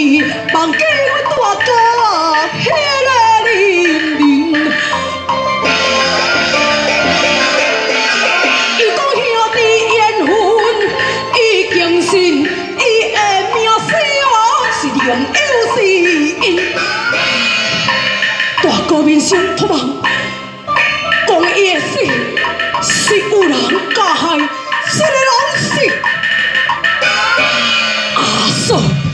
忘记阮大哥迄个人民。伊讲兄弟缘分已经信，伊的命死是另有是因。大哥面上托梦，讲伊的死是有人加害，是个人死。阿嫂。